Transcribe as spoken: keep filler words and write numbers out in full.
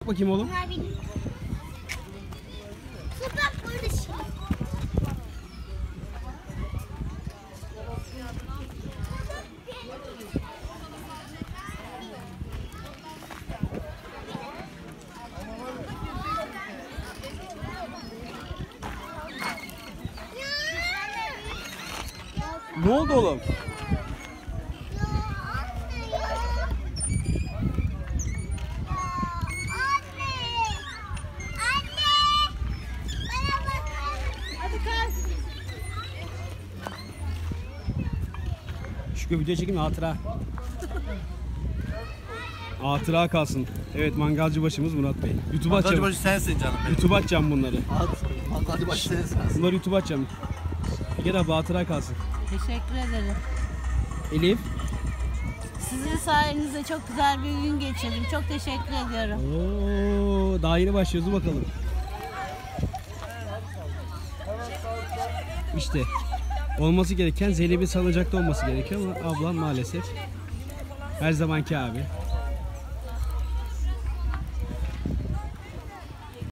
Bakayım oğlum. Bunlar benim. Toprak burada şimdi. Ne oldu oğlum? Şu video çekeyim hatıra. Hatıra kalsın. Evet, mangalcı başımız Murat Bey. YouTube'a Mangalcı açacağım. başı sensin canım benim. YouTube'a açacağım bunları. At, mangalcı başı sensin. Bunları YouTube'a açacağım. Gel abi, hatıra kalsın. Teşekkür ederim. Elif. Sizin sayenizde çok güzel bir gün geçirdim. Çok teşekkür ediyorum. Oo, daha yeni başlıyoruz bakalım. İşte olması gereken Zeynep'in salıncakta olması gerekiyor ama ablam maalesef her zamanki abi.